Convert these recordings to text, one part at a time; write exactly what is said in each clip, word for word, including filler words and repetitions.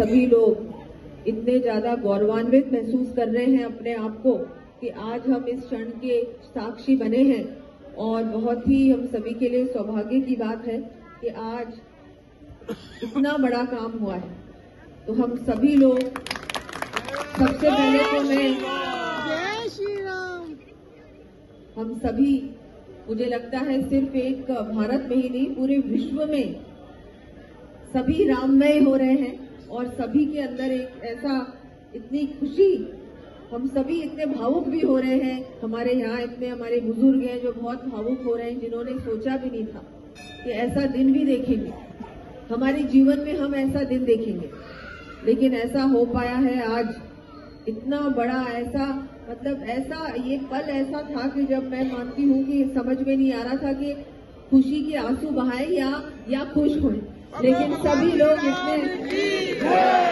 सभी लोग इतने ज्यादा गौरवान्वित महसूस कर रहे हैं अपने आप को कि आज हम इस क्षण के साक्षी बने हैं। और बहुत ही हम सभी के लिए सौभाग्य की बात है कि आज इतना बड़ा काम हुआ है। तो हम सभी लोग, सबसे पहले तो मैं जय श्री राम, हम सभी, मुझे लगता है सिर्फ एक भारत में ही नहीं, पूरे विश्व में सभी राममय हो रहे हैं और सभी के अंदर एक ऐसा, इतनी खुशी, हम सभी इतने भावुक भी हो रहे हैं। हमारे यहाँ इतने हमारे बुजुर्ग हैं जो बहुत भावुक हो रहे हैं, जिन्होंने सोचा भी नहीं था कि ऐसा दिन भी देखेंगे, हमारे जीवन में हम ऐसा दिन देखेंगे, लेकिन ऐसा हो पाया है आज। इतना बड़ा ऐसा, मतलब ऐसा, ये पल ऐसा था कि जब मैं मानती हूँ कि समझ में नहीं आ रहा था कि खुशी के आंसू बहाए या या खुश हों, लेकिन सभी लोग इतने,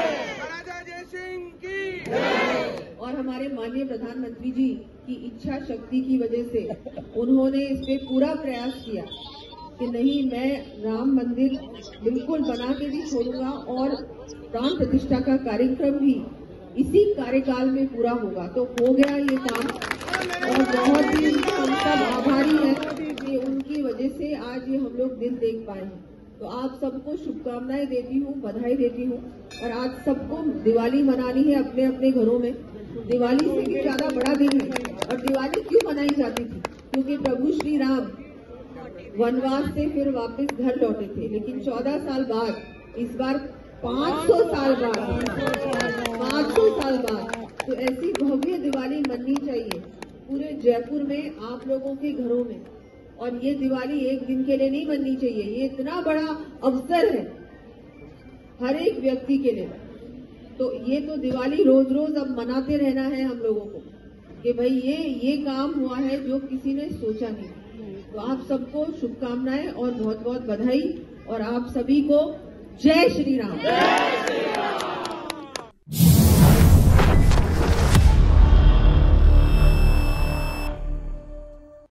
और हमारे माननीय प्रधानमंत्री जी की इच्छा शक्ति की वजह से उन्होंने इस पे पूरा प्रयास किया कि नहीं, मैं राम मंदिर बिल्कुल बना के भी छोड़ूंगा और प्राण प्रतिष्ठा का कार्यक्रम भी इसी कार्यकाल में पूरा होगा। तो हो गया ये काम और बहुत ही हम सब आभारी हैं कि उनकी वजह से आज ये हम लोग दिन देख पाए हैं। तो आप सबको शुभकामनाएं देती हूँ, बधाई देती हूँ। और आज सबको दिवाली मनानी है अपने अपने घरों में। दिवाली से भी ज्यादा बड़ा दिन है। और दिवाली क्यों मनाई जाती थी? क्योंकि प्रभु श्री राम वनवास से फिर वापस घर लौटे थे, लेकिन चौदह साल बाद, इस बार पाँच सौ साल बाद, पाँच सौ साल बाद, तो ऐसी भव्य दिवाली मननी चाहिए पूरे जयपुर में, आप लोगों के घरों में। और ये दिवाली एक दिन के लिए नहीं बननी चाहिए, ये इतना बड़ा अवसर है हर एक व्यक्ति के लिए। तो ये तो दिवाली रोज रोज अब मनाते रहना है हम लोगों को कि भाई ये ये काम हुआ है जो किसी ने सोचा नहीं। तो आप सबको शुभकामनाएं और बहुत बहुत बधाई, और आप सभी को जय श्री राम।